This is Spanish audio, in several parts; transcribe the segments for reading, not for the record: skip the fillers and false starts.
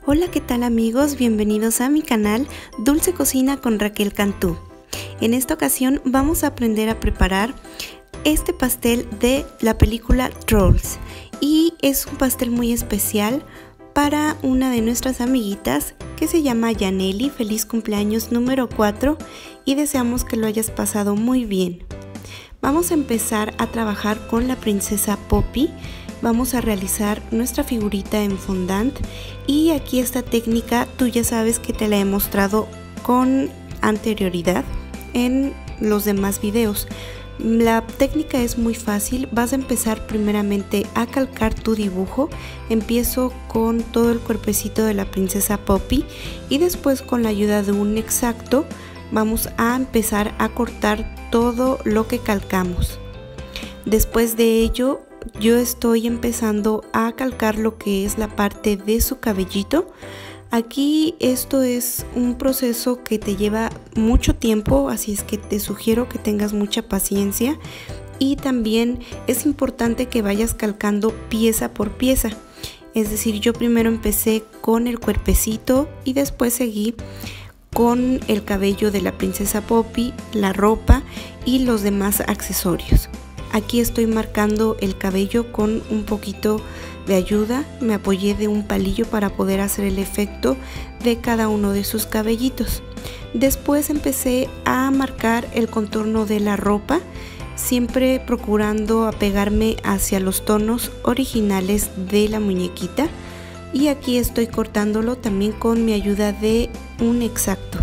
Hola, ¿qué tal amigos? Bienvenidos a mi canal Dulce Cocina con Raquel Cantú. En esta ocasión vamos a aprender a preparar este pastel de la película Trolls y es un pastel muy especial para una de nuestras amiguitas que se llama Yaneli. Feliz cumpleaños número 4 y deseamos que lo hayas pasado muy bien. Vamos a empezar a trabajar con la princesa Poppy. Vamos a realizar nuestra figurita en fondant y aquí esta técnica tú ya sabes que te la he mostrado con anterioridad en los demás videos. La técnica es muy fácil. Vas a empezar primeramente a calcar tu dibujo. Empiezo con todo el cuerpecito de la princesa Poppy y después con la ayuda de un X-Acto vamos a empezar a cortar todo lo que calcamos. Después de ello yo estoy empezando a calcar lo que es la parte de su cabellito. Aquí esto es un proceso que te lleva mucho tiempo, así es que te sugiero que tengas mucha paciencia y también es importante que vayas calcando pieza por pieza. Es decir, yo primero empecé con el cuerpecito y después seguí con el cabello de la princesa Poppy, la ropa y los demás accesorios. Aquí estoy marcando el cabello con un poquito de ayuda, me apoyé de un palillo para poder hacer el efecto de cada uno de sus cabellitos. Después empecé a marcar el contorno de la ropa, siempre procurando apegarme hacia los tonos originales de la muñequita. Y aquí estoy cortándolo también con mi ayuda de un X-Acto.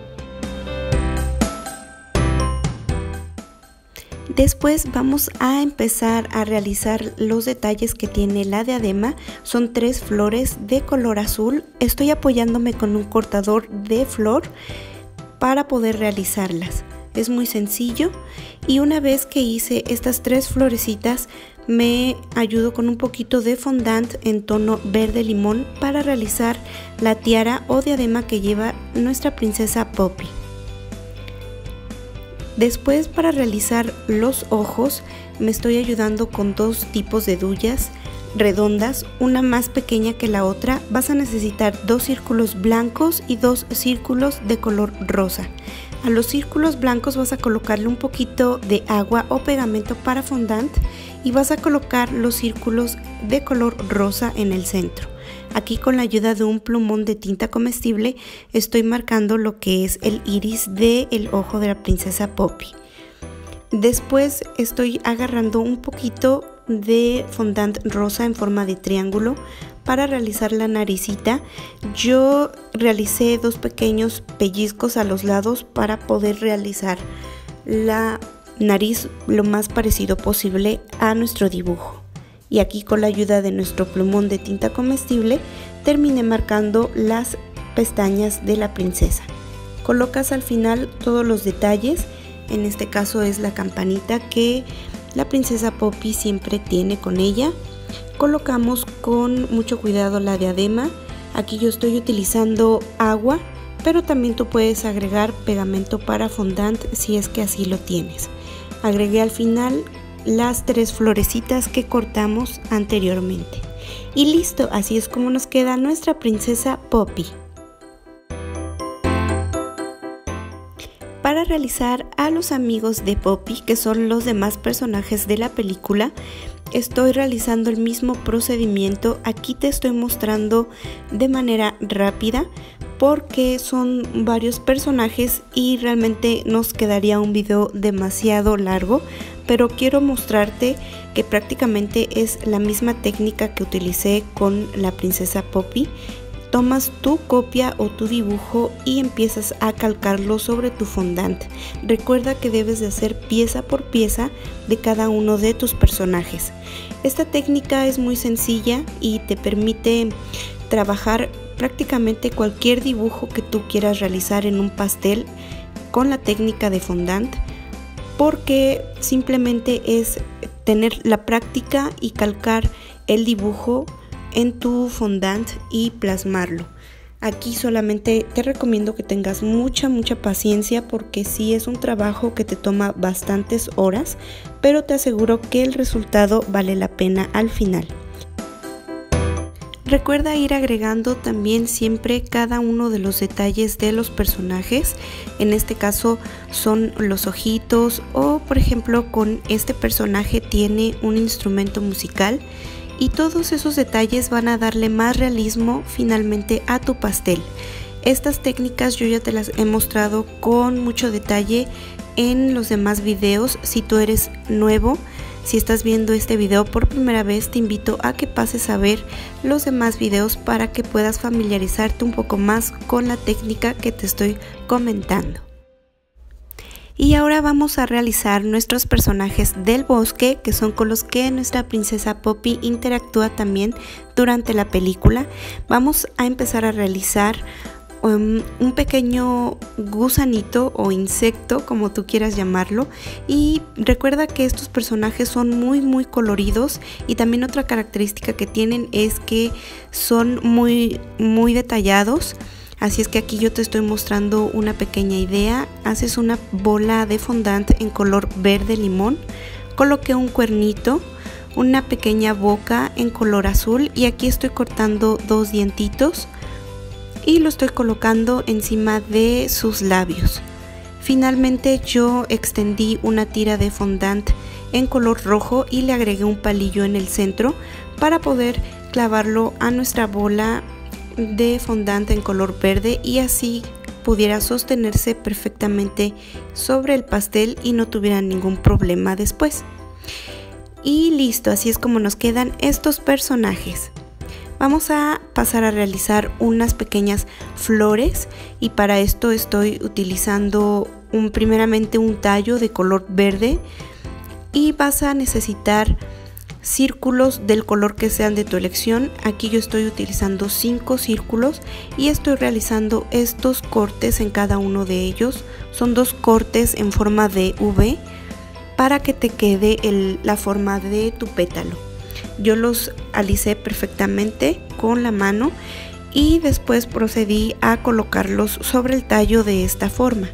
Después vamos a empezar a realizar los detalles que tiene la diadema. Son 3 flores de color azul. Estoy apoyándome con un cortador de flor para poder realizarlas. Es muy sencillo y una vez que hice estas 3 florecitas me ayudo con un poquito de fondant en tono verde limón para realizar la tiara o diadema que lleva nuestra princesa Poppy. Después, para realizar los ojos me estoy ayudando con 2 tipos de duyas redondas, una más pequeña que la otra. Vas a necesitar 2 círculos blancos y 2 círculos de color rosa. A los círculos blancos vas a colocarle un poquito de agua o pegamento para fondant y vas a colocar los círculos de color rosa en el centro. Aquí con la ayuda de un plumón de tinta comestible estoy marcando lo que es el iris del ojo de la princesa Poppy. Después estoy agarrando un poquito de fondant rosa en forma de triángulo para realizar la naricita. Yo realicé 2 pequeños pellizcos a los lados para poder realizar la nariz lo más parecido posible a nuestro dibujo. Y aquí con la ayuda de nuestro plumón de tinta comestible terminé marcando las pestañas de la princesa. Colocas al final todos los detalles, en este caso es la campanita que la princesa Poppy siempre tiene con ella. Colocamos con mucho cuidado la diadema. Aquí yo estoy utilizando agua, pero también tú puedes agregar pegamento para fondant si es que así lo tienes. Agregué al final las 3 florecitas que cortamos anteriormente. Y listo, así es como nos queda nuestra princesa Poppy. Para realizar a los amigos de Poppy, que son los demás personajes de la película, estoy realizando el mismo procedimiento. Aquí te estoy mostrando de manera rápida porque son varios personajes y realmente nos quedaría un video demasiado largo, pero quiero mostrarte que prácticamente es la misma técnica que utilicé con la princesa Poppy. Tomas tu copia o tu dibujo y empiezas a calcarlo sobre tu fondant. Recuerda que debes de hacer pieza por pieza de cada uno de tus personajes. Esta técnica es muy sencilla y te permite trabajar prácticamente cualquier dibujo que tú quieras realizar en un pastel con la técnica de fondant, porque simplemente es tener la práctica y calcar el dibujo en tu fondant y plasmarlo. Aquí solamente te recomiendo que tengas mucha paciencia porque sí es un trabajo que te toma bastantes horas, pero te aseguro que el resultado vale la pena al final. Recuerda ir agregando también siempre cada uno de los detalles de los personajes. En este caso son los ojitos, o por ejemplo con este personaje tiene un instrumento musical, y todos esos detalles van a darle más realismo finalmente a tu pastel. Estas técnicas yo ya te las he mostrado con mucho detalle en los demás videos. Si tú eres nuevo, si estás viendo este video por primera vez, te invito a que pases a ver los demás videos para que puedas familiarizarte un poco más con la técnica que te estoy comentando. Y ahora vamos a realizar nuestros personajes del bosque, que son con los que nuestra princesa Poppy interactúa también durante la película. Vamos a empezar a realizar un pequeño gusanito o insecto, como tú quieras llamarlo, y recuerda que estos personajes son muy coloridos, y también otra característica que tienen es que son muy detallados. Así es que aquí yo te estoy mostrando una pequeña idea. Haces una bola de fondant en color verde limón, coloqué un cuernito, una pequeña boca en color azul, y aquí estoy cortando dos dientitos y lo estoy colocando encima de sus labios. Finalmente yo extendí una tira de fondant en color rojo y le agregué un palillo en el centro para poder clavarlo a nuestra bola de fondant en color verde, y así pudiera sostenerse perfectamente sobre el pastel y no tuviera ningún problema después. Y listo, así es como nos quedan estos personajes. Vamos a pasar a realizar unas pequeñas flores, y para esto estoy utilizando primeramente un tallo de color verde, y vas a necesitar círculos del color que sean de tu elección. Aquí yo estoy utilizando 5 círculos y estoy realizando estos cortes en cada uno de ellos. Son 2 cortes en forma de V para que te quede la forma de tu pétalo. Yo los alicé perfectamente con la mano y después procedí a colocarlos sobre el tallo de esta forma.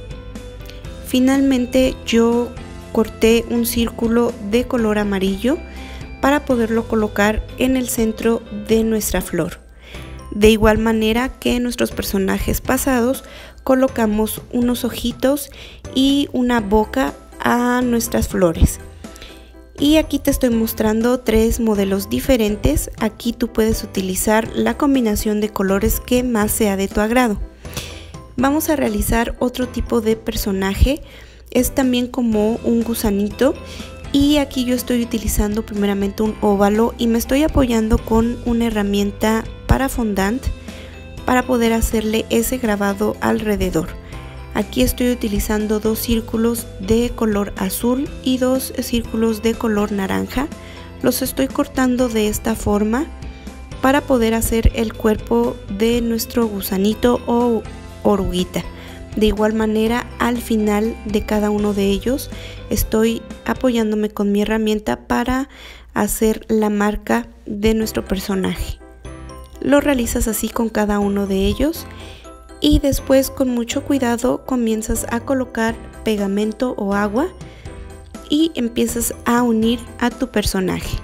Finalmente yo corté un círculo de color amarillo para poderlo colocar en el centro de nuestra flor. De igual manera que en nuestros personajes pasados, colocamos unos ojitos y una boca a nuestras flores. Y aquí te estoy mostrando 3 modelos diferentes. Aquí tú puedes utilizar la combinación de colores que más sea de tu agrado. Vamos a realizar otro tipo de personaje. Es también como un gusanito, y aquí yo estoy utilizando primeramente un óvalo y me estoy apoyando con una herramienta para fondant para poder hacerle ese grabado alrededor. Aquí estoy utilizando 2 círculos de color azul y 2 círculos de color naranja. Los estoy cortando de esta forma para poder hacer el cuerpo de nuestro gusanito o oruguita. De igual manera, al final de cada uno de ellos estoy apoyándome con mi herramienta para hacer la marca de nuestro personaje. Lo realizas así con cada uno de ellos, y después con mucho cuidado comienzas a colocar pegamento o agua y empiezas a unir a tu personaje.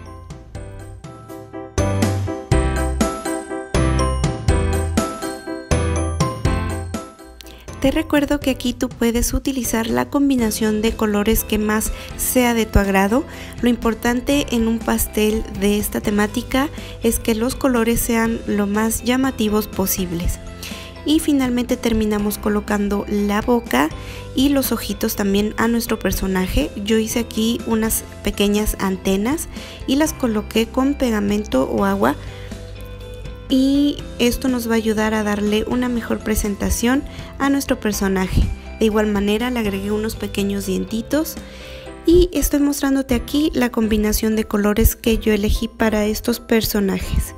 Te recuerdo que aquí tú puedes utilizar la combinación de colores que más sea de tu agrado. Lo importante en un pastel de esta temática es que los colores sean lo más llamativos posibles. Y finalmente terminamos colocando la boca y los ojitos también a nuestro personaje. Yo hice aquí unas pequeñas antenas y las coloqué con pegamento o agua, y esto nos va a ayudar a darle una mejor presentación a nuestro personaje. De igual manera le agregué unos pequeños dientitos, y estoy mostrándote aquí la combinación de colores que yo elegí para estos personajes.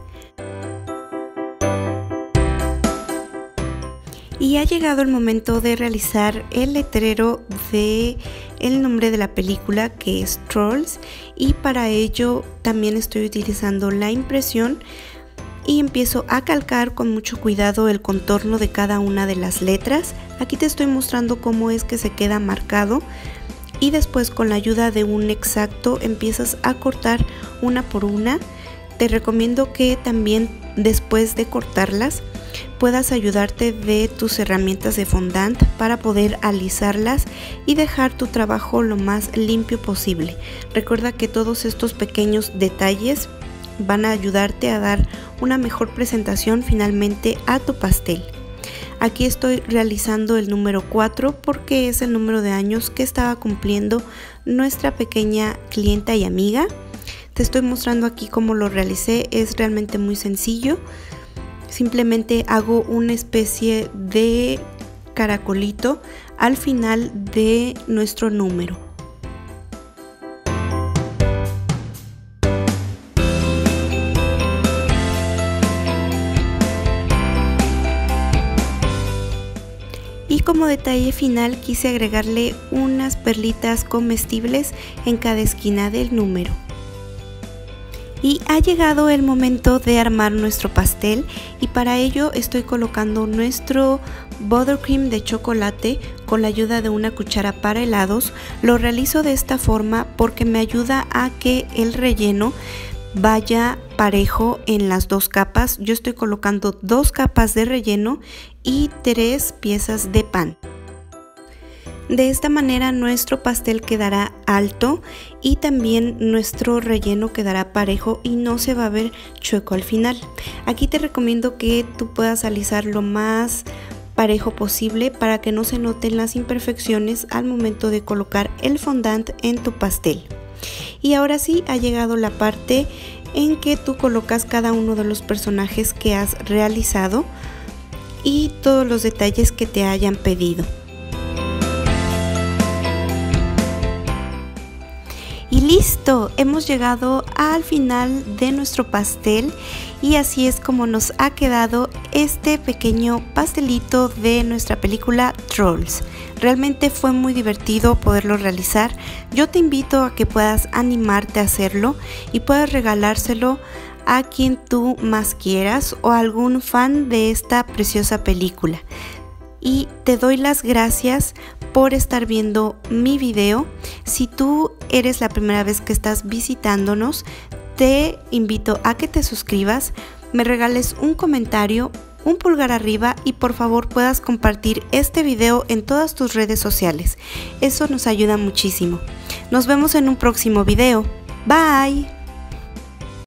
Y ha llegado el momento de realizar el letrero de el nombre de la película, que es Trolls, y para ello también estoy utilizando la impresión y empiezo a calcar con mucho cuidado el contorno de cada una de las letras. Aquí te estoy mostrando cómo es que se queda marcado, y después con la ayuda de un exacto empiezas a cortar una por una. Te recomiendo que también después de cortarlas puedas ayudarte de tus herramientas de fondant para poder alisarlas y dejar tu trabajo lo más limpio posible. Recuerda que todos estos pequeños detalles van a ayudarte a dar una mejor presentación finalmente a tu pastel. Aquí estoy realizando el número 4 porque es el número de años que estaba cumpliendo nuestra pequeña clienta y amiga. Te estoy mostrando aquí cómo lo realicé, es realmente muy sencillo. Simplemente hago una especie de caracolito al final de nuestro número. Y como detalle final quise agregarle unas perlitas comestibles en cada esquina del número. Y ha llegado el momento de armar nuestro pastel y para ello estoy colocando nuestro buttercream de chocolate con la ayuda de una cuchara para helados. Lo realizo de esta forma porque me ayuda a que el relleno vaya parejo en las dos capas. Yo estoy colocando 2 capas de relleno y 3 piezas de pan. De esta manera nuestro pastel quedará alto y también nuestro relleno quedará parejo y no se va a ver chueco al final. Aquí te recomiendo que tú puedas alisar lo más parejo posible para que no se noten las imperfecciones al momento de colocar el fondant en tu pastel. Y ahora sí ha llegado la parte en que tú colocas cada uno de los personajes que has realizado y todos los detalles que te hayan pedido. Y listo, hemos llegado al final de nuestro pastel y así es como nos ha quedado este pequeño pastelito de nuestra película Trolls. Realmente fue muy divertido poderlo realizar. Yo te invito a que puedas animarte a hacerlo y puedas regalárselo a quien tú más quieras o a algún fan de esta preciosa película. Y te doy las gracias por estar viendo mi video. Si tú eres la primera vez que estás visitándonos, te invito a que te suscribas, me regales un comentario, un pulgar arriba y por favor puedas compartir este video en todas tus redes sociales. Eso nos ayuda muchísimo. Nos vemos en un próximo video. Bye.